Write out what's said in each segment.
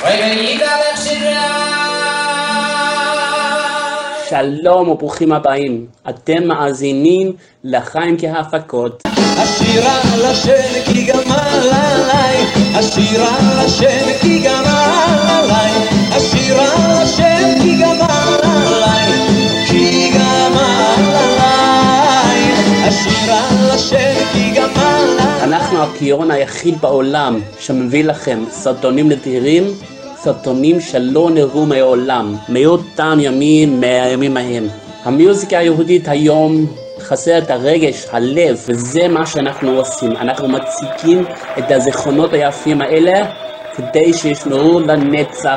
שלום וברוכים הבאים, אתם מאזינים לחיים כהפקות. השירה לשם כי גמל עליי, השירה לשם כי גמל עליי, השירה לשם כי גמל עליי, כי גמל עליי, השירה לשם כי גמל עליי. אנחנו הקיורן היחיד בעולם שמביא לכם סרטונים נדירים, סרטונים שלא נראו מעולם, מאותם ימים, מהימים ההם. המוזיקה היהודית היום חסר את הרגש, הלב, וזה מה שאנחנו עושים. אנחנו מציגים את הזיכרונות היפים האלה כדי שישמרו לנצח.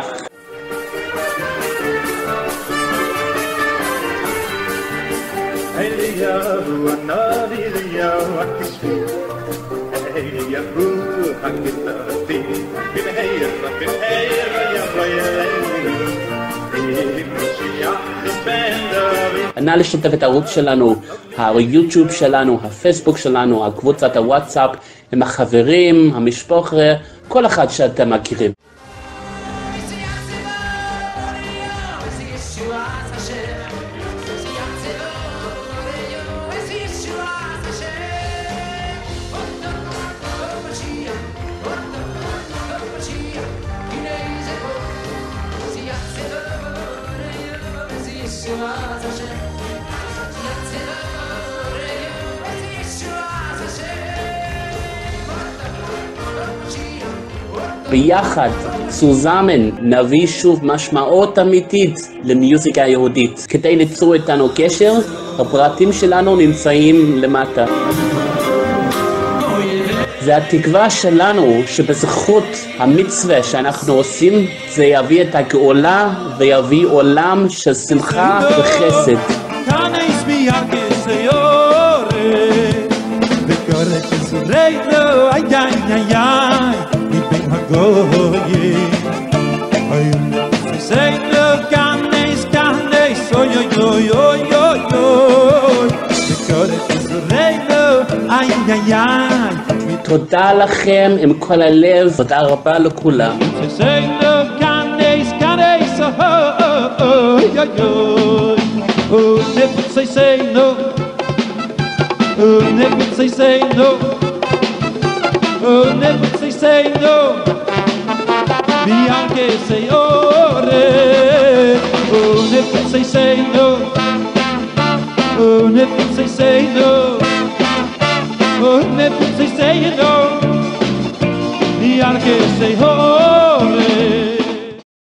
נא לשתף את הערוץ שלנו, היוטיוב שלנו, הפייסבוק שלנו, הקבוצת הוואטסאפ, עם החברים, המשפחה, כל אחד שאתם מכירים. ביחד, סוזמן, נביא שוב משמעות אמיתית למוזיקה היהודית. כדי ליצור איתנו קשר, הפרטים שלנו נמצאים למטה. והתקווה שלנו שבזכות המצווה שאנחנו עושים, זה יביא את הגאולה ויביא עולם של שמחה וחסד. תודה לכם עם כל הלב, תודה רבה לכולם. Bianche sei ore, oh ne sei no, oh ne sei no, oh ne sei no, Bianche sei ore.